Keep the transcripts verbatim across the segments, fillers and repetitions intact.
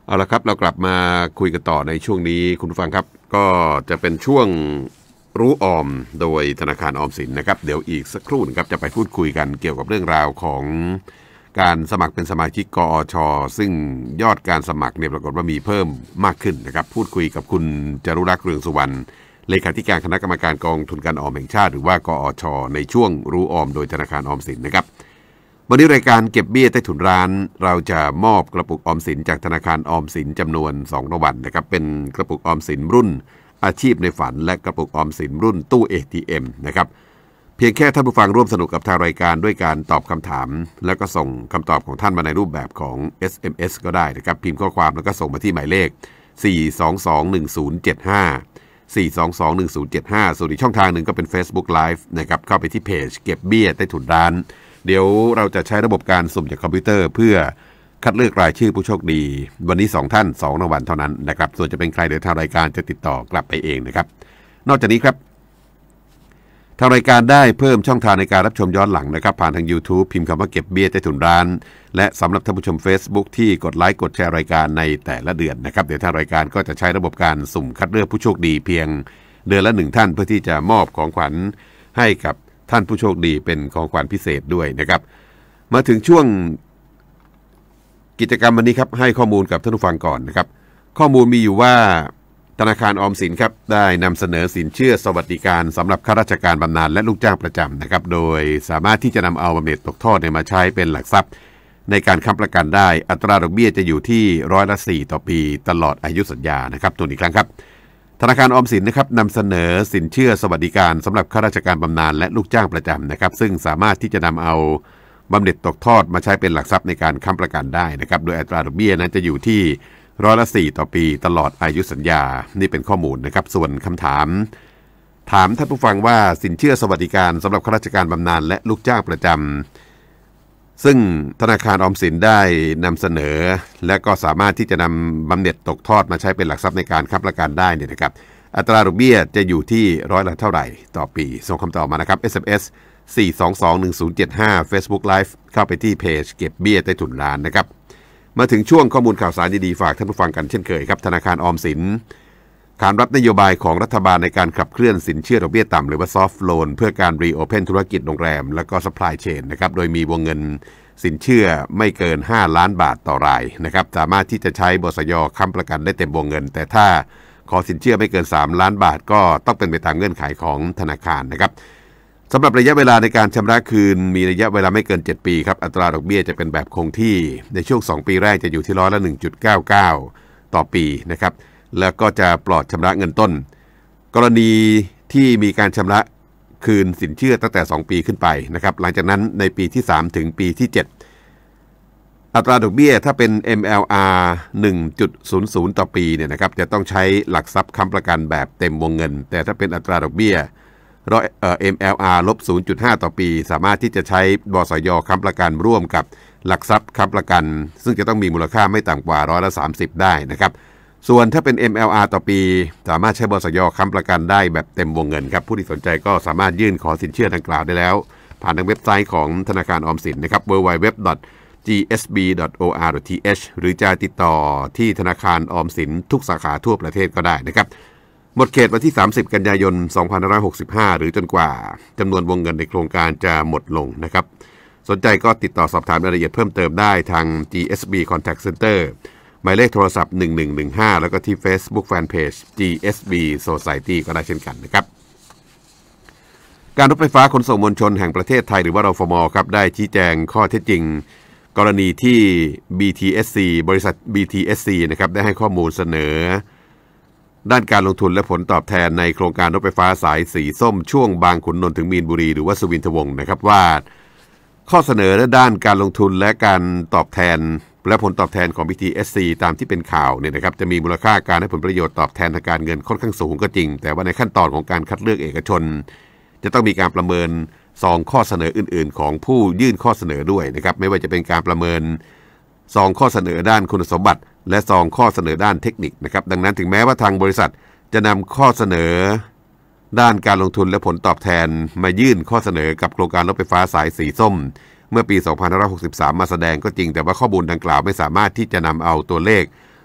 เอาละครับเรากลับมาคุยกันต่อในช่วงนี้คุณผู้ฟังครับก็จะเป็นช่วงรู้ออมโดยธนาคารออมสินนะครับเดี๋ยวอีกสักครู่นึงครับจะไปพูดคุยกันเกี่ยวกับเรื่องราวของการสมัครเป็นสมาชิกกอช.ซึ่งยอดการสมัครเนี่ยปรากฏว่ามีเพิ่มมากขึ้นนะครับพูดคุยกับคุณจารุรักษ์เรืองสุวรรณเลขาธิการคณะกรรมการกองทุนการออมแห่งชาติหรือว่ากอช.ในช่วงรู้ออมโดยธนาคารออมสินนะครับวันนี้รายการเก็บเบี้ยใต้ถุนร้านเราจะมอบกระปุกออมสินจากธนาคารออมสินจำนวนสองรางวัลนะครับเป็นกระปุกออมสินรุ่นอาชีพในฝันและกระปุกออมสินรุ่นตู้ เอ ที เอ็ม นะครับเพียงแค่ท่านผู้ฟังร่วมสนุกกับทางรายการด้วยการตอบคำถามแล้วก็ส่งคำตอบของท่านมาในรูปแบบของ เอส เอ็ม เอส ก็ได้นะครับพิมพ์ข้อความแล้วก็ส่งมาที่หมายเลขสี่ สอง สอง หนึ่ง ศูนย์ เจ็ด ห้า สี่ สอง สอง หนึ่ง ศูนย์ เจ็ด ห้าส่วนอีกช่องทางหนึ่งก็เป็น Facebook Live นะครับเข้าไปที่เพจเก็บเบี้ยใต้ถุนร้านเดี๋ยวเราจะใช้ระบบการสุ่มจากคอมพิวเตอร์เพื่อคัดเลือกรายชื่อผู้โชคดีวันนี้สองท่านสองรางวัลเท่านั้นนะครับส่วนจะเป็นใครเดี๋ยวทางรายการจะติดต่อกลับไปเองนะครับนอกจากนี้ครับทางรายการได้เพิ่มช่องทางในการรับชมย้อนหลังนะครับผ่านทาง YouTube พิมพ์คำว่าเก็บเบี้ยใต้ถุนร้านและสำหรับท่านผู้ชม Facebook ที่กดไลค์กดแชร์รายการในแต่ละเดือนนะครับเดี๋ยวทางรายการก็จะใช้ระบบการสุ่มคัดเลือกผู้โชคดีเพียงเดือนละหนึ่งท่านเพื่อที่จะมอบของขวัญให้กับท่านผู้โชคดีเป็นของขวัญพิเศษด้วยนะครับมาถึงช่วงกิจกรรมวันนี้ครับให้ข้อมูลกับท่านผู้ฟังก่อนนะครับข้อมูลมีอยู่ว่าธนาคารออมสินครับได้นำเสนอสินเชื่อสวัสดิการสำหรับข้าราชการบำนาญและลูกจ้างประจำนะครับโดยสามารถที่จะนำเอาบำเหน็จตกทอดมาใช้เป็นหลักทรัพย์ในการค้ำประกันได้อัตราดอกเบี้ยจะอยู่ที่ร้อยละสี่ต่อปีตลอดอายุสัญญานะครับตัวอีกครั้งครับธนาคารออมสินนะครับนำเสนอสินเชื่อสวัสดิการสำหรับข้าราชการบำนาญและลูกจ้างประจำนะครับซึ่งสามารถที่จะนำเอาบำเหน็จตกทอดมาใช้เป็นหลักทรัพย์ในการค้ำประกันได้นะครับโดยอัตราดอกเบี้ยนั้นจะอยู่ที่ร้อยละสี่ต่อปีตลอดอายุสัญญานี่เป็นข้อมูลนะครับส่วนคำถามถามท่านผู้ฟังว่าสินเชื่อสวัสดิการสำหรับข้าราชการบำนาญและลูกจ้างประจำซึ่งธนาคารออมสินได้นำเสนอและก็สามารถที่จะนำบำเหน็จตกทอดมาใช้เป็นหลักทรัพย์ในการค้ำประกันได้เนี่ยนะครับอัตราดอกเบี้ยจะอยู่ที่ร้อยละเท่าไหร่ต่อปีส่งคำตอบมานะครับ เอส เอ็ม เอส สี่ สอง สอง หนึ่ง ศูนย์ เจ็ด ห้า Facebook Live เข้าไปที่เพจเก็บเบี้ยใต้ถุนร้านนะครับมาถึงช่วงข้อมูลข่าวสารดีๆฝากท่านผู้ฟังกันเช่นเคยครับธนาคารออมสินขานรับนโยบายของรัฐบาลในการขับเคลื่อนสินเชื่อดอกเบี้ยต่ำหรือว่า Soft Loan เพื่อการรีโอเพนธุรกิจโรงแรมและก็ Supply Chain นะครับโดยมีวงเงินสินเชื่อไม่เกินห้าล้านบาทต่อรายนะครับสามารถที่จะใช้บสย.ค้ำประกันได้เต็มวงเงินแต่ถ้าขอสินเชื่อไม่เกินสามล้านบาทก็ต้องเป็นไปตามเงื่อนไขของธนาคารนะครับสำหรับระยะเวลาในการชำระคืนมีระยะเวลาไม่เกินเจ็ดปีครับอัตราดอกเบี้ยจะเป็นแบบคงที่ในช่วงสองปีแรกจะอยู่ที่ร้อยละ หนึ่งจุดเก้าเก้า ต่อปีนะครับแล้วก็จะปลอดชำระเงินต้นกรณีที่มีการชำระคืนสินเชื่อตั้งแต่สองปีขึ้นไปนะครับหลังจากนั้นในปีที่สามถึงปีที่เจ็ดอัตราดอกเบี้ยถ้าเป็น เอ็ม แอล อาร์ หนึ่งจุดศูนย์ ศูนย์ ต่อปีเนี่ยนะครับจะต้องใช้หลักทรัพย์ค้ำประกันแบบเต็มวงเงินแต่ถ้าเป็นอัตราดอกเบี้ยร้อยเอ่อ เอ็ม แอล อาร์ ลบ ศูนย์จุดห้า ต่อปีสามารถที่จะใช้บสย.ค้ำประกันร่วมกับหลักทรัพย์ค้ำประกันซึ่งจะต้องมีมูลค่าไม่ต่ำกว่าร้อยละสามสิบได้นะครับส่วนถ้าเป็น เอ็ม แอล อาร์ ต่อปีสามารถใช้บสย.ค้ำประกันได้แบบเต็มวงเงินครับผู้ที่สนใจก็สามารถยื่นขอสินเชื่อดังกล่าวได้แล้วผ่านทางเว็บไซต์ของธนาคารออมสินนะครับ ดับเบิลยู ดับเบิลยู ดับเบิลยู ดอท จี เอส บี ดอท โอ อาร์ ดอท ที เอช หรือจะติดต่อที่ธนาคารออมสินทุกสาขาทั่วประเทศก็ได้นะครับหมดเขตวันที่สามสิบกันยายนสองพันห้าร้อยหกสิบห้าหรือจนกว่าจำนวนวงเงินในโครงการจะหมดลงนะครับสนใจก็ติดต่อสอบถามรายละเอียดเพิ่มเติมได้ทาง จี เอส บี Contact Center หมายเลขโทรศัพท์หนึ่งหนึ่งหนึ่งห้าแล้วก็ที่ Facebook Fanpage จี เอส บี Society ก็ได้เช่นกันนะครับการรถไฟฟ้าขนส่งมวลชนแห่งประเทศไทยหรือว่ารฟม.ครับได้ชี้แจงข้อเท็จจริงกรณีที่ บี ที เอส ซี บริษัท บี ที เอส ซี นะครับได้ให้ข้อมูลเสนอด้านการลงทุนและผลตอบแทนในโครงการรถไฟฟ้าสายสีส้มช่วงบางขุนนนท์ถึงมีนบุรีหรือว่าสุวินทวงศ์นะครับว่าข้อเสนอด้านการลงทุนและการตอบแทนและผลตอบแทนของ บี ที เอส ซี ตามที่เป็นข่าวเนี่ยนะครับจะมีมูลค่าการให้ผลประโยชน์ตอบแทนทางการเงินค่อนข้างสูงก็จริงแต่ว่าในขั้นตอนของการคัดเลือกเอกชนจะต้องมีการประเมินซองข้อเสนออื่นๆของผู้ยื่นข้อเสนอด้วยนะครับไม่ว่าจะเป็นการประเมินซองข้อเสนอด้านคุณสมบัติและซองข้อเสนอด้านเทคนิคนะครับดังนั้นถึงแม้ว่าทางบริษัทจะนำข้อเสนอด้านการลงทุนและผลตอบแทนมายื่นข้อเสนอกับโครงการรถไฟฟ้าสายสีส้มเมื่อปีสองพันห้าร้อยหกสิบสามมาแสดงก็จริงแต่ว่าข้อมูลดังกล่าวไม่สามารถที่จะนำเอาตัวเลข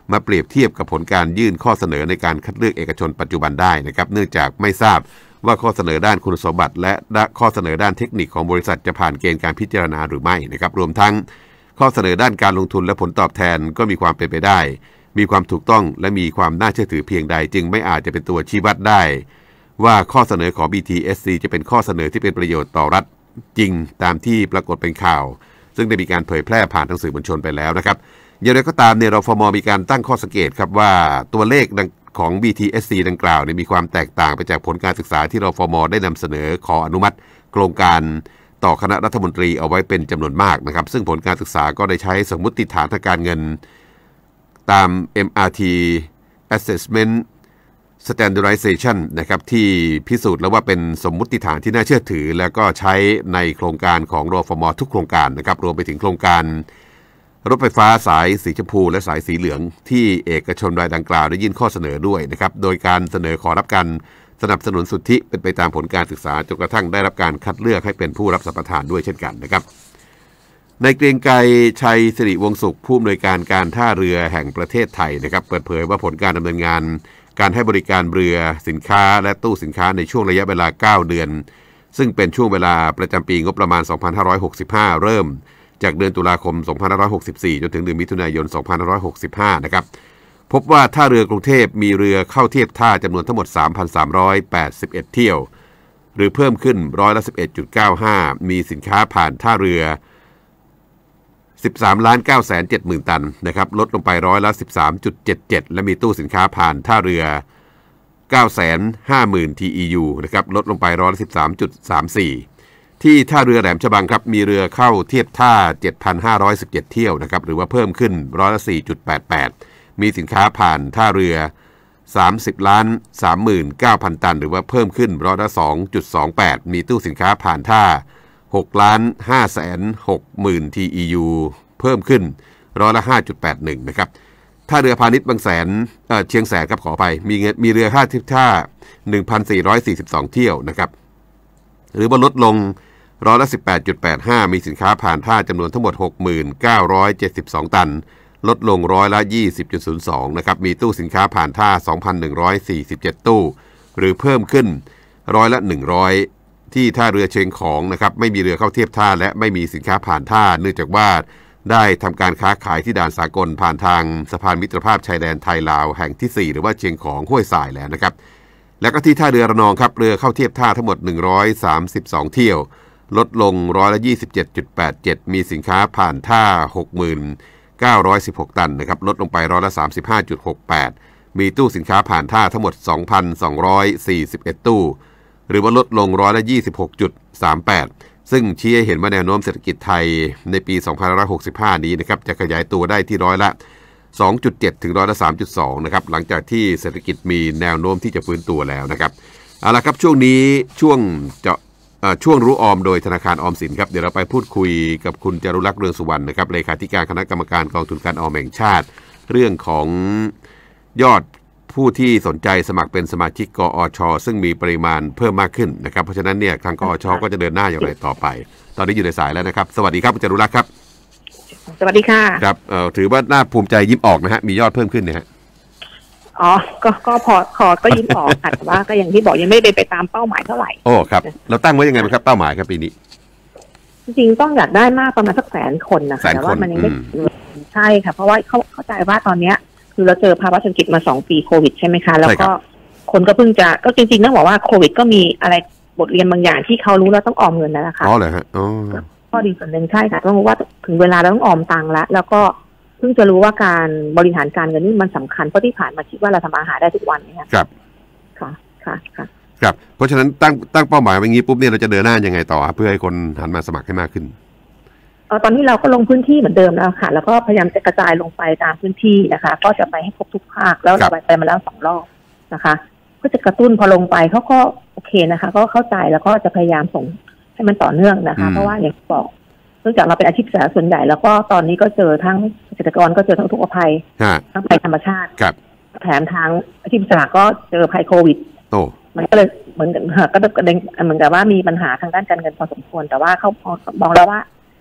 มาเปรียบเทียบกับผลการยื่นข้อเสนอในการคัดเลือกเอกชนปัจจุบันได้นะครับเนื่องจากไม่ทราบว่าข้อเสนอด้านคุณสมบัติและข้อเสนอด้านเทคนิคของบริษัทจะผ่านเกณฑ์การพิจารณาหรือไม่นะครับรวมทั้งข้อเสนอด้านการลงทุนและผลตอบแทนก็มีความเป็นไปได้มีความถูกต้องและมีความน่าเชื่อถือเพียงใดจึงไม่อาจจะเป็นตัวชี้วัดได้ว่าข้อเสนอของ บี ที เอส ซี จะเป็นข้อเสนอที่เป็นประโยชน์ต่อรัฐจริงตามที่ปรากฏเป็นข่าวซึ่งได้มีการเผยแพร่ผ่านทางสื่อมวลชนไปแล้วนะครับอย่างไรก็ตามเนี่ยรฟม.มีการตั้งข้อสังเกตครับว่าตัวเลขของ บี ที เอส ซี ดังกล่าวเนี่ยมีความแตกต่างไปจากผลการศึกษาที่รฟม.ได้นำเสนอขออนุมัติโครงการต่อคณะรัฐมนตรีเอาไว้เป็นจำนวนมากนะครับซึ่งผลการศึกษาก็ได้ใช้สมมุติฐานทางการเงินตาม เอ็ม อาร์ ที Assessment Standardization นะครับที่พิสูจน์แล้วว่าเป็นสมมุติฐานที่น่าเชื่อถือแล้วก็ใช้ในโครงการของรฟม.ทุกโครงการนะครับรวมไปถึงโครงการรถไฟฟ้าสายสีชมพูและสายสีเหลืองที่เอกชนรายดังกล่าวได้ยื่นข้อเสนอด้วยนะครับโดยการเสนอขอรับการสนับสนุนสุทธิเป็นไปตามผลการศึกษาจนกระทั่งได้รับการคัดเลือกให้เป็นผู้รับสัมปทานด้วยเช่นกันนะครับในเกรียงไกรชัยสิริวงศ์สุขผู้อำนวยการการท่าเรือแห่งประเทศไทยนะครับเปิดเผยว่าผลการดำเนินงานการให้บริการเรือสินค้าและตู้สินค้าในช่วงระยะเวลาเก้าเดือนซึ่งเป็นช่วงเวลาประจำปีงบประมาณสองพันห้าร้อยหกสิบห้าเริ่มจากเดือนตุลาคมสองพันห้าร้อยหกสิบสี่จนถึงเดือนมิถุนายนสองพันห้าร้อยหกสิบห้านะครับพบว่าท่าเรือกรุงเทพมีเรือเข้าเทียบท่าจำนวนทั้งหมด สามพันสามร้อยแปดสิบเอ็ด เที่ยวหรือเพิ่มขึ้นร้อยละ สิบเอ็ดจุดเก้าห้า มีสินค้าผ่านท่าเรือสิบสามล้านเก้าแสนเจ็ดหมื่น ตันนะครับลดลงไปร้อยละ สิบสามจุดเจ็ดเจ็ด และมีตู้สินค้าผ่านท่าเรือ เก้าแสนห้าหมื่น ที อี ยู นะครับลดลงไปร้อยละ สิบสามจุดสามสี่ ที่ท่าเรือแหลมฉบังครับมีเรือเข้าเทียบท่า เจ็ดพันห้าร้อยสิบเจ็ด เที่ยวนะครับหรือว่าเพิ่มขึ้นร้อยละ สี่จุดแปดแปด มีสินค้าผ่านท่าเรือสามสิบล้านสามหมื่นเก้าพัน ตันหรือว่าเพิ่มขึ้นร้อยละ สองจุดสองแปด มีตู้สินค้าผ่านท่าหกล้านห้าแสนหกหมื่น ที อี ยู เพิ่มขึ้นร้อยละ ห้าจุดแปดหนึ่ง นะครับท่าเรือพาณิชย์บางแสนเอ่อเชียงแสนครับขอไปมีมีเรือค่าเทียบท่า หนึ่งพันสี่ร้อยสี่สิบสอง เที่ยวนะครับหรือว่าลดลงร้อยละ สิบแปดจุดแปดห้า มีสินค้าผ่านท่าจำนวนทั้งหมด หกหมื่นเก้าร้อยเจ็ดสิบสอง ตันลดลงร้อยละ ยี่สิบจุดศูนย์สอง นะครับมีตู้สินค้าผ่านท่า สองพันหนึ่งร้อยสี่สิบเจ็ด ตู้หรือเพิ่มขึ้นร้อยละหนึ่งร้อยที่ท่าเรือเชียงของนะครับไม่มีเรือเข้าเทียบท่าและไม่มีสินค้าผ่านท่าเนื่องจากว่าได้ทำการค้าขายที่ด่านสากลผ่านทางสะพานมิตรภาพชายแดนไทยลาวแห่งที่สี่หรือว่าเชียงของห้วยทรายแล้วนะครับแล้วก็ที่ท่าเรือระนองครับเรือเข้าเทียบท่าทั้งหมดหนึ่งร้อยสามสิบสองเที่ยวลดลงร้อยละ ยี่สิบเจ็ดจุดแปดเจ็ด มีสินค้าผ่านท่า หกหมื่นเก้าร้อยสิบหก ตันนะครับลดลงไปร้อยละ สามสิบห้าจุดหกแปด มีตู้สินค้าผ่านท่าทั้งหมด สองพันสองร้อยสี่สิบเอ็ด ตู้หรือว่าลดลงร้อยละ ยี่สิบหกจุดสามแปด ซึ่งชี้ให้เห็นว่าแนวโน้มเศรษฐกิจไทยในปีสองพันห้าร้อยหกสิบห้านี้นะครับจะขยายตัวได้ที่ร้อยละ สองจุดเจ็ด ถึงร้อยละ สามจุดสอง นะครับหลังจากที่เศรษฐกิจมีแนวโน้มที่จะฟื้นตัวแล้วนะครับเอาละครับช่วงนี้ช่วงเจาะช่วงรู้ออมโดยธนาคารออมสินครับเดี๋ยวเราไปพูดคุยกับคุณจารุลักษณ์เรืองสุวรรณนะครับเลขาธิการคณะกรรมการกองทุนการออมแห่งชาติเรื่องของยอดผู้ที่สนใจสมัครเป็นสมาชิกกอช.ซึ่งมีปริมาณเพิ่มมากขึ้นนะครับเพราะฉะนั้นเนี่ยทางกอช.ก็จะเดินหน้าอย่างไรต่อไปตอนนี้อยู่ในสายแล้วนะครับสวัสดีครับคุณจารุลักษณ์ครับสวัสดีค่ะครับเอ่อถือว่าน่าภูมิใจยิ้มออกนะฮะมียอดเพิ่มขึ้นเนี่ยฮะอ๋อก็ก็พอพอก็ยิ้มออกค่ะแต่ว่าก็อย่างที่บอกยังไม่ได้ไปตามเป้าหมายเท่าไหร่โอ้ครับเราตั้งไว้ยังไงบ้างครับเป้าหมายครับปีนี้จริงๆต้องอยากได้มากประมาณสักแสนคนนะคะแต่ว่ามันยังไม่ใช่ค่ะเพราะว่าเขาเข้าใจว่าตอนเนี้ยคือเราเจอภาวะเศรษฐกิจมาสองปีโควิดใช่ไหมคะแล้วก็คนก็เพิ่งจะก็จริงๆต้องบอกว่าโควิดก็มีอะไรบทเรียนบางอย่างที่เขารู้แล้วต้องออมเงินแล้วนะคะอ๋อเหรอฮะอ๋อข้อดีส่วนหนึ่งใช่ค่ะต้องรู้ว่าถึงเวลาเราต้องออมตังค์แล้วแล้วก็เพิ่งจะรู้ว่าการบริหารการเงินนี่มันสำคัญเพราะที่ผ่านมาคิดว่าเราทำอาหารได้ทุกวันเนี่ยครับค่ะค่ะค่ะครับเพราะฉะนั้นตั้งตั้งเป้าหมายอย่างนี้ปุ๊บเนี่ยเราจะเดินหน้ายังไงต่อเพื่อให้คนหันมาสมัครให้มากขึ้นเออตอนนี้เราก็ลงพื้นที่เหมือนเดิมแล้วค่ะแล้วก็พยายามจะกระจายลงไปตามพื้นที่นะคะก็จะไปให้ครบทุกภาคแล้วเราไปมาแล้วสองรอบนะคะก็จะกระตุ้นพอลงไปเขาก็โอเคนะคะก็เข้าใจแล้วก็จะพยายามส่งให้มันต่อเนื่องนะคะเพราะว่าอย่างที่บอกเนื่องจากเราเป็นอาชีพเกษตรส่วนใหญ่แล้วก็ตอนนี้ก็เจอทั้งเกษตรกรก็เจอทั้งทุกภัยทั้งภัยธรรมชาติแถมทางอาชีพเกษตรก็เจอภัยโควิดมันก็เลยเหมือนกันก็เด็นเหมือนกับว่ามีปัญหาทางด้านการเงินพอสมควรแต่ว่าเขามองแล้วว่า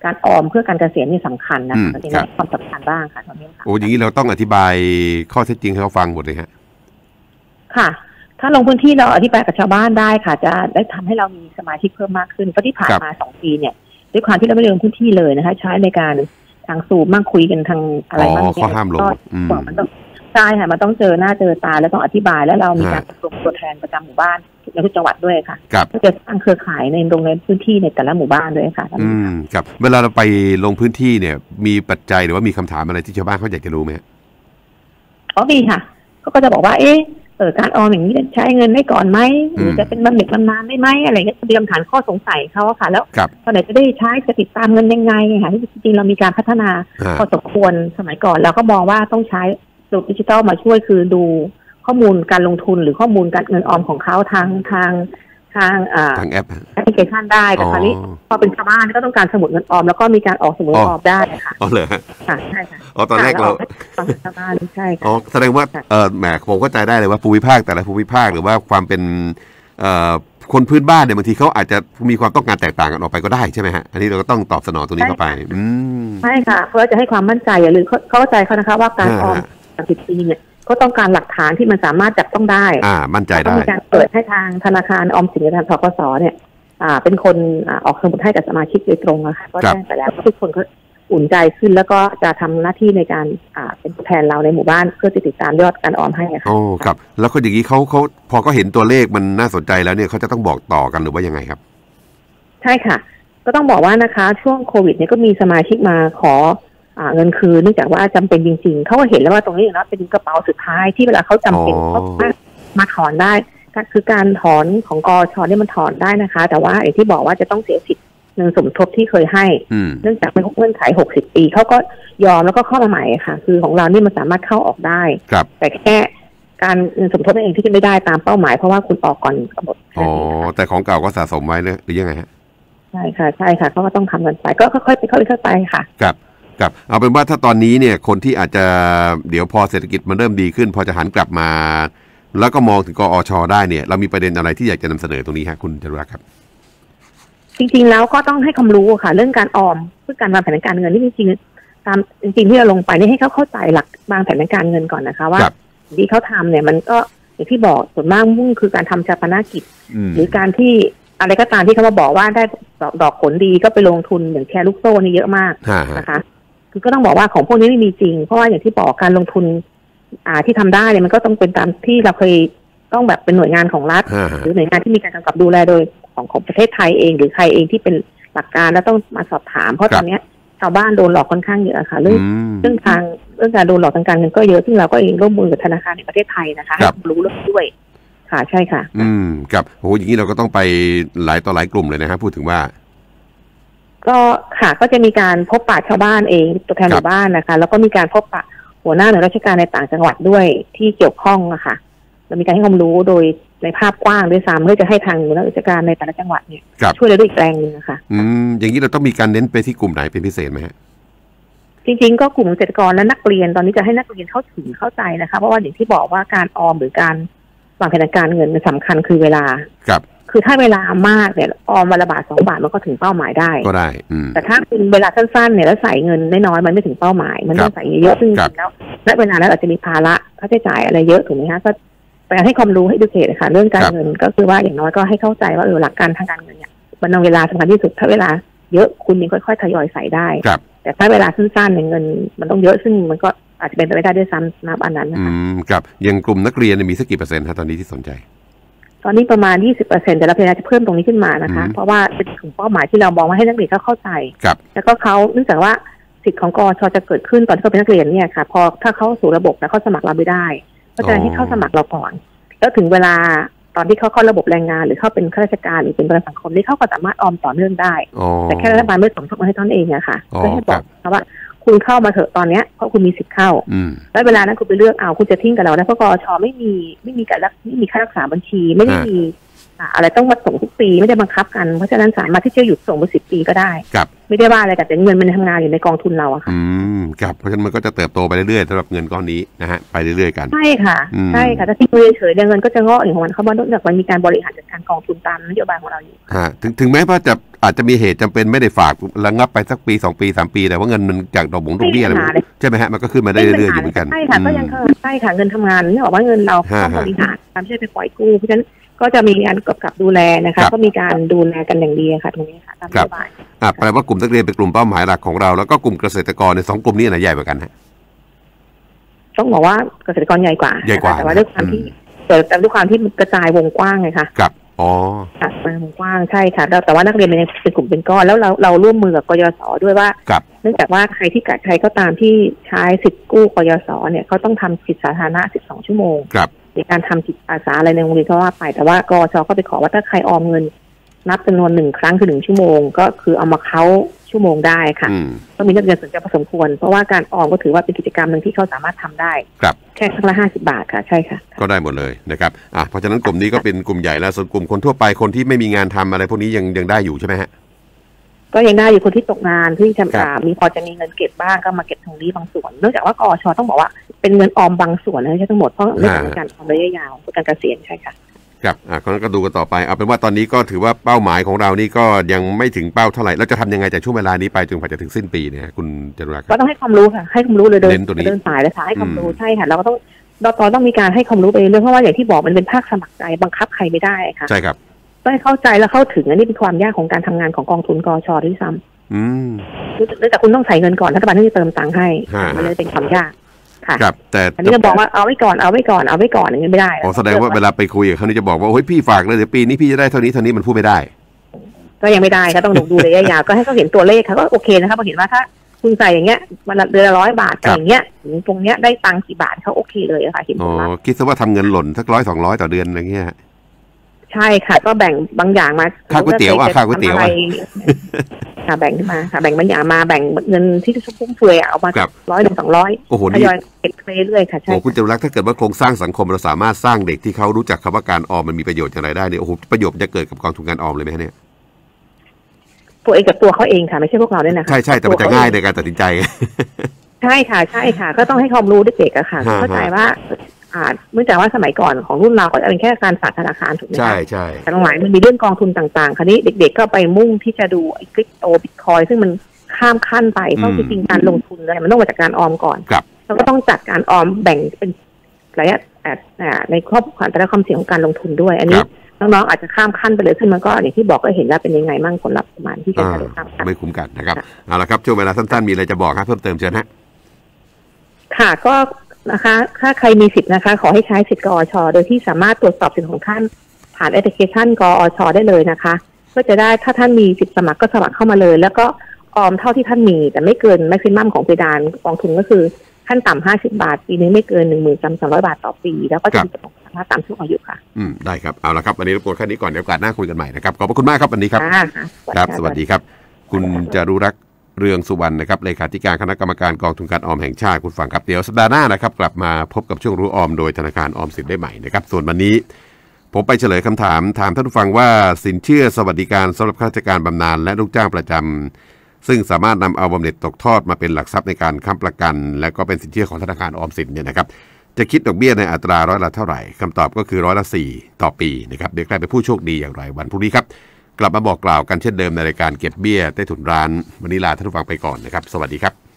การออมเพื่อการเกษียณนี่สำคัญนะคะในความสำคัญบ้างค่ะตอนนี้ค่ะโอ้อย่างนี้เราต้องอธิบายข้อเท็จจริงให้เขาฟังหมดเลยฮะค่ะถ้าลงพื้นที่เราอธิบายกับชาวบ้านได้ค่ะจะได้ทำให้เรามีสมาชิกเพิ่มมากขึ้นเพราะที่ผ่านมาสองปีเนี่ยด้วยความที่เราไม่ได้ลงพื้นที่เลยนะคะใช้ในการทางซูมมั่งคุยกันทางอะไรบ้างเนี่ยก็บอกมันต้องใช่ค่ะมันต้องเจอหน้าเจอตาแล้วต้องอธิบายแล้วเรามีการประชุมตัวแทนประจำหมู่บ้านในทุกจังหวัดด้วยค่ะก็จะสร้างเครือข่ายในโรงเรียนพื้นที่ในแต่ละหมู่บ้านด้วยค่ะอืมครับเวลาเราไปลงพื้นที่เนี่ยมีปัจจัยหรือว่ามีคำถามอะไรที่ชาวบ้านเขาอยากจะรู้ไหมอ๋อมีค่ะเขาก็จะบอกว่าเอ๊ะเออการออมอย่างนี้ใช้เงินได้ก่อนไหมหรือจะเป็นบำเหน็จบำนาญได้ไหมอะไรเงี้ยเตรียมฐานข้อสงสัยเขาค่ะแล้วตอนไหนจะได้ใช้จะติดตามเงินยังไงค่ะที่จริงๆเรามีการพัฒนาพอสมควรสมัยก่อนเราก็มองว่าต้องใช้ระบบดิจิทัลมาช่วยคือดูข้อมูลการลงทุนหรือข้อมูลการเงินออมของเขาทางทางทางอ่าทางแอปแอปพลิเคชันได้แต่คราวนี้พอเป็นชาวบ้านก็ต้องการสมุดเงินออมแล้วก็มีการออกสมุดออมได้ค่ะอ๋อเลยค่ะใช่ค่ะอ๋อตอนแรกเราชาวบ้านใช่ค่ะอ๋อแสดงว่าเออแหมผมเข้าใจได้เลยว่าภูมิภาคแต่ละภูมิภาคหรือว่าความเป็นเอ่อคนพื้นบ้านเนี่ยบางทีเขาอาจจะมีความต้องการแตกต่างกันออกไปก็ได้ใช่ไหมฮะอันนี้เราก็ต้องตอบสนองตรงนี้เข้าไปอืมใช่ค่ะเพื่อจะให้ความมั่นใจอย่าลืมเข้าใจเขานะคะว่าการออมสามสิบปีเนี่ยก็ต้องการหลักฐานที่มันสามารถจับต้องได้อ่ามั่นใจได้ต้องมีการเปิดให้ทางธนาคารออมสินและทางธกสเนี่ยอ่าเป็นคนอ่าออกสมุดให้กับสมาชิกโดยตรงนะคะก็แจ้งไปแล้วทุกคนก็อุ่นใจขึ้นแล้วก็จะทำหน้าที่ในการอ่าเป็นผู้แทนเราในหมู่บ้านเพื่อติดตามยอดการออมให้ค่ะโอ้ครับแล้วก็อย่างนี้เขาเขาพอเขาเห็นตัวเลขมันน่าสนใจแล้วเนี่ยเขาจะต้องบอกต่อกันหรือว่ายังไงครับใช่ค่ะก็ต้องบอกว่านะคะช่วงโควิดเนี่ยก็มีสมาชิกมาขออ่าเงินคืนเนื่องจากว่าจำเป็นจริงๆเขาก็เห็นแล้วว่าตรงนี้นะเป็นกระเป๋าสุดท้ายที่เวลาเขาจำเป็นเขามามาถอนได้คือการถอนของกช.นี่มันถอนได้นะคะแต่ว่าอย่างที่บอกว่าจะต้องเสียสิทธิ์เงินสมทบที่เคยให้เนื่องจากเป็นเงื่อนไขหกสิบปีเขาก็ยอมแล้วก็เข้ามาใหม่ค่ะคือของเรานี่มันสามารถเข้าออกได้แต่แค่การเงินสมทบเองที่จะไม่ได้ตามเป้าหมายเพราะว่าคุณออกก่อนกำหนดอ๋อแต่ของเก่าก็สะสมไว้หรือยังไงฮะใช่ค่ะใช่ค่ะเขาก็ต้องทำกันไปก็ค่อยๆไปค่อยๆไปค่ะครับครับเอาเป็นว่าถ้าตอนนี้เนี่ยคนที่อาจจะเดี๋ยวพอเศรษฐกิจมันเริ่มดีขึ้นพอจะหันกลับมาแล้วก็มองถึงกอช.ได้เนี่ยเรามีประเด็นอะไรที่อยากจะนำเสนอตรงนี้ฮะคุณจรุรักษ์ครับจริงๆแล้วก็ต้องให้ความรู้ค่ะเรื่องการออมเพื่อการวางแผนการเงินนี่จริงๆตามจริงๆที่เราลงไปนี่ให้เขาเข้าใจหลักวางแผนการเงินก่อนนะคะว่าที่เขาทำเนี่ยมันก็อย่างที่บอกส่วนมากมุ่งคือการทำชาปนกิจหรือการที่อะไรก็ตามที่เขามาบอกว่าได้ดอกผลดีก็ไปลงทุนอย่างแชร์ลูกโซ่นี่เยอะมากนะคะคือก็ต้องบอกว่าของพวกนี้ไม่มีจริงเพราะว่าอย่างที่บอกการลงทุนอ่าที่ทำได้เนี่ยมันก็ต้องเป็นตามที่เราเคยต้องแบบเป็นหน่วยงานของรัฐหรือหน่วยงานที่มีการกำกับดูแลโดยของของประเทศไทยเองหรือใครเองที่เป็นหลักการแล้วต้องมาสอบถามเพราะตอนนี้ชาวบ้านโดนหลอกค่อนข้างเยอะค่ะเรื่องเรื่องทางเรื่องการโดนหลอกทางการเงินก็เยอะซึ่งเราก็เองร่วมมือกับธนาคารในประเทศไทยนะคะให้รู้เรื่องด้วยค่ะใช่ค่ะอืมครับโหอย่างนี้เราก็ต้องไปหลายต่อหลายกลุ่มเลยนะครับพูดถึงว่าก็ค่ะก็จะมีการพบปะชาวบ้านเองตัวแทนหมู่บ้านนะคะแล้วก็มีการพบปะหัวหน้าหน่วยราชการในต่างจังหวัดด้วยที่เกี่ยวข้องอะค่ะเรามีการให้ความรู้โดยในภาพกว้างด้วยซ้ำเพื่อจะให้ทางหน่วยราชการในแต่ละจังหวัดเนี่ยช่วยเราด้วยอีกแรงนึงนะคะอืมอย่างนี้เราต้องมีการเน้นไปที่กลุ่มไหนเป็นพิเศษไหมฮะจริงๆก็กลุ่มเกษตรกรและนักเรียนตอนนี้จะให้นักเรียนเข้าถึงเข้าใจนะคะเพราะว่าอย่างที่บอกว่าการออมหรือการวางแผนการเงินมันสำคัญคือเวลาครับคือถ้าเวลามากเนี่ยออมวันละบาทสองบาทมันก็ถึงเป้าหมายได้ก็ได้แต่ถ้าเป็นเวลาสั้นๆเนี่ยแล้วใส่เงินน้อยๆมันไม่ถึงเป้าหมายมันต้องใส่เยอะๆซึ่งแล้วณเวลานั้นอาจจะมีภาระค่าใช้จ่ายอะไรเยอะถูกไหมคะก็ไปให้ความรู้ให้ดูเกตค่ะเรื่องการเงินก็คือว่าอย่างน้อยก็ให้เข้าใจว่าเออหลักการทางการเงินเนี่ยมันเอาเวลาสำคัญที่สุดถ้าเวลาเยอะคุณยังค่อยๆทยอยใส่ได้แต่ถ้าเวลาสั้นๆเนี่ยเงินมันต้องเยอะซึ่งมันก็อาจจะเป็นไปไม่ได้ด้วยซ้ำนับอันนั้นนะคะอืมครับอย่างกลุ่มนักเรียนมีสักกี่เปอร์เซ็นต์ครับตอนนี้ที่สนใจตอนนี้ประมาณ ยี่สิบเปอร์เซ็นต์ แต่เราพยายามจะเพิ่มตรงนี้ขึ้นมานะคะเพราะว่าเป็นกลุ่มเป้าหมายที่เรามองว่าให้นักเรียนเขาเข้าใจแล้วก็เขาเนื่องจากว่าสิทธิ์ของกช.จะเกิดขึ้นตอนที่เขาเป็นนักเรียนเนี่ยค่ะพอถ้าเข้าสู่ระบบแล้วเขาสมัครเราไม่ได้ก็จะให้เข้าสมัครเราก่อนแล้วถึงเวลาตอนที่เขาเข้าระบบแรงงานหรือเข้าเป็นข้าราชการหรือเป็นประกันสังคมนี่เขาก็สามารถออมต่อเนื่องได้แต่แค่รัฐบาลไม่สมทบมาให้ท่านเองอะค่ะเพื่อให้บอกว่าคุณเข้ามาเถอะตอนเนี้ยเพราะคุณมีสิทธิ์เข้าแล้วเวลานั้นคุณไปเลือกเอาคุณจะทิ้งกับเราได้เพราะกช.ไม่มีไม่มีการรักไม่มีค่ารักษาบัญชีไม่ได้มีอะไรต้องมาส่งทุกปีไม่ได้บังคับกันเพราะฉะนั้นสามารถที่จะหยุดส่งไปสิบปีก็ได้ครับไม่ได้ว่าอะไรแต่เงินมันทำงานอยู่ในกองทุนเราอะค่ะอืมครับเพราะฉะนั้นมันก็จะเติบโตไปเรื่อยๆสำหรับเงินก้อนนี้นะฮะไปเรื่อยๆกันใช่ค่ะใช่ค่ะถ้าทิ้งไว้เฉยๆเงินก็จะงอกอีกของมันเขาบอกเนื่องจากมันมีการบริหารจัดการกองทุนตามนโยบายของเราอยู่ฮะถึงถึงแม้ว่าจะอาจจะมีเหตุจำเป็นไม่ได้ฝากระงับไปสักปีสองปีสามปีแต่ว่าเงินมันจากดอกบงดอกเบี้ยอะไรใช่ไหมฮะมันก็ขึ้นมาได้เรื่อยๆอยู่เหมือนกันใช่ค่ะก็ยังใช่ค่ะเงินทำงานนี่บอกว่าเงินเราต้องบริหารตามที่ไปปล่อยกู้เพราะฉะนั้นก็จะมีการกำกับดูแลนะคะก็มีการดูแลกันอย่างดีค่ะตรงนี้ค่ะตามนโยบายอ่าแปลว่ากลุ่มนักเรียนเป็นกลุ่มเป้าหมายหลักของเราแล้วก็กลุ่มเกษตรกรในสองกลุ่มนี้ไหนใหญ่กว่ากันฮะต้องบอกว่าเกษตรกรใหญ่กว่าใหญ่กว่าแต่ว่าด้วยความที่แต่ด้วยความที่กระจายวงกว้างไงคะครับอ๋อค่ะวงกว้างใช่ค่ะแต่ว่านักเรียนเป็นเป็นกลุ่มเป็นก้อนแล้วเราเราร่วมมือกับกยศด้วยว่าเนื่องจากว่าใครที่ใครก็ตามที่ใช้สิทธิ์กู้กยศเนี่ยเขาต้องทำสิทธิสาธารณะสิบสองชั่วโมงในการทำจิตอาสาอะไรในโรงเรียนก็ว่าไปแต่ว่ากชก็ไปขอว่าถ้าใครออมเงินนับจำนวนหนึ่งครั้งคือหนึ่งชั่วโมงก็คือเอามาเค้าชั่วโมงได้ค่ะต้องมีนักเรียนสนใจพอสมควรเพราะว่าการออมก็ถือว่าเป็นกิจกรรมหนึ่งที่เขาสามารถทำได้แค่ครั้งละห้าสิบบาทค่ะใช่ค่ะก็ได้หมดเลยนะครับอ่ะเพราะฉะนั้นกลุ่มนี้ก็เป็นกลุ่มใหญ่แล้วส่วนกลุ่มคนทั่วไปคนที่ไม่มีงานทำอะไรพวกนี้ยังยังได้อยู่ใช่ไหมฮะก็ยังได้อยู่คนที่ตกงานที่จะมีพอจะมีเงินเก็บบ้างก็มาเก็บตรงนี้บางส่วนเนื่องจากว่ากอชต้องบอกว่าเป็นเงินออมบางส่วนนะไม่ใช่ทั้งหมดเพราะไม่ใช่การออมระยะยาวเป็นการเกษียณใช่ค่ะครับอ่ะก็ดูกันต่อไปเอาเป็นว่าตอนนี้ก็ถือว่าเป้าหมายของเรานี่ก็ยังไม่ถึงเป้าเท่าไหร่เราจะทำยังไงจากช่วงเวลานี้ไปจนกว่าจะถึงสิ้นปีเนี่ยคุณจรุรักษ์ก็ต้องให้ความรู้ค่ะให้ความรู้เลยเดินเดินสายเลยค่ะให้ความรู้ใช่ค่ะเราก็ต้องเราตอนต้องมีการให้ความรู้ไปเรื่องเพราะว่าอย่างที่บอกมันเป็นภาคสมัครใจบังคับใครไม่ได้ค่ะใช่ครับต้องให้เข้าใจและเข้าถึงอันนี้เป็นความยากของการทำงานของกองทุนกชด้วยซ้ำอืมเนื่องจากคุณต้องใส่เงินก่อนรัฐบาลต้องเติมตังค์ให้มันเลยเป็นความยากค่ะครับแต่อันนี้จะบอกว่าเอาไว้ก่อนเอาไว้ก่อนเอาไว้ก่อนอย่างนี้ไม่ได้อ๋อแสดงว่าเวลาไปคุยกับเขานี่จะบอกว่าเฮ้ยพี่ฝากเลยเดี๋ยวปีนี้พี่จะได้เท่านี้เท่านี้มันพูดไม่ได้ก็ยังไม่ได้ก็ต้องดูระยะยาวก็ให้เขาเห็นตัวเลขเขาก็โอเคนะครับพอเห็นว่าถ้าคุณใส่อย่างเงี้ยวันละเดือนละร้อยบาทอย่างเงี้ยตรงเนี้ยได้ตังค์กี่บาทเขาโอเคเลยค่ะเห็นผลลัพธ์อ๋อคิดซะว่าทำเงินหล่นสักร้อยสองร้อยต่อเดือนอะไรเงี้ยใช่ค่ะก็แบ่งบางอย่างมาค่าก๋วยเตี๋ยวอ่ะค่าก๋วยเตี๋ยวอ่ะค่ะแบ่งขึ้นมาค่ะแบ่งบางอย่างมาแบ่งเงินที่ฟุ่มเฟือยเอามาร้อยหนึ่งสองร้อยทยอยเก็บไปเรื่อยค่ะใช่โอ้คุณจรุรักษ์ถ้าเกิดว่าโครงสร้างสังคมเราสามารถสร้างเด็กที่เขารู้จักคำว่าการออมมันมีประโยชน์อย่างไรได้เนี่ยโอ้โหประโยชน์จะเกิดกับกองทุนการออมเลยไหมเนี่ยตัวเองกับตัวเขาเองค่ะไม่ใช่พวกเราด้วยนะคะใช่ใช่แต่มันจะง่ายในการตัดสินใจใช่ค่ะใช่ค่ะก็ต้องให้ความรู้เด็กๆอะค่ะเข้าใจว่าอ่าเนื่องจากว่าสมัยก่อนของรุ่นเราก็จะเป็นแค่การฝากธนาคารถูกไหมคะใช่ใช่แต่หลังๆมันมีเรื่องกองทุนต่างๆคราวนี้เด็กๆก็ไปมุ่งที่จะดูไอ้คริปโตบิตคอยซึ่งมันข้ามขั้นไปเพราะจริงๆการลงทุนเลยมันต้องมาจากการออมก่อนแล้วก็ต้องจัดการออมแบ่งเป็นระยะในครอบครัวแต่ละความเสี่ยงของการลงทุนด้วยอันนี้น้องๆอาจจะข้ามขั้นไปเลยซึ่งมันก็อย่างที่บอกก็เห็นแล้วเป็นยังไงมั่งผลลัพธ์ประมาณที่จะได้รับไม่คุ้มกันนะครับเอาละครับช่วงเวลาสั้นๆมีอะไรจะบอกครับเพิ่มเติมเชิญฮะค่ะก็นะคะถ้าใครมีสิทธิ์นะคะขอให้ใช้สิทธิ์กอชโดยที่สามารถตรวจสอบสิทธิ์ของท่านผ่านแอปพลิเคชันกอชได้เลยนะคะก็จะได้ถ้าท่านมีสิทธิ์สมัครก็สมัครเข้ามาเลยแล้วก็ออมเท่าที่ท่านมีแต่ไม่เกินแม็กซิมัมของเพดานกองทุนก็คือขั้นต่ำห้าสิบบาทปีนึงไม่เกินหนึ่งหมื่นสามร้อยบาทต่อปีแล้วก็จะมีผลตามช่วงอายุค่ะอืมได้ครับเอาละครับวันนี้รบกวนแค่นี้ก่อนเดี๋ยวโอกาสหน้าคุยกันใหม่นะครับขอบพระคุณมากครับวันนี้ครับครับสวัสดีครับคุณจรุรักษ์เรืองสุวรรณนะครับเลขาธิการคณะกรรมการกองทุนการออมแห่งชาติคุณฟังครับเดี๋ยวสัปดาห์หน้านะครับกลับมาพบกับช่วงรู้ออมโดยธนาคารออมสินได้ใหม่นะครับส่วนวันนี้ผมไปเฉลยคำถามถามท่านผู้ฟังว่าสินเชื่อสวัสดิการสำหรับข้าราชการบำนาญและลูกจ้างประจำซึ่งสามารถนำเอาบำเหน็จตกทอดมาเป็นหลักทรัพย์ในการค้ำประกันและก็เป็นสินเชื่อของธนาคารออมสินเนี่ยนะครับจะคิดดอกเบี้ยในอัตราร้อยละเท่าไหร่คำตอบก็คือร้อยละสี่ต่อปีนะครับเดี๋ยวใครเป็นผู้โชคดีอย่างไรวันพรุ่งนี้ครับกลับมาบอกกล่าวกันเช่นเดิมในรายการเก็บเบี้ยใต้ถุนร้านวันนี้ลาท่านผู้ฟังไปก่อนนะครับสวัสดีครับ